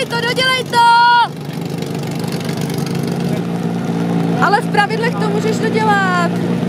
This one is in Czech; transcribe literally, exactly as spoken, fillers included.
dodělej to, dodělej to! Ale v pravidlech to můžeš dodělat.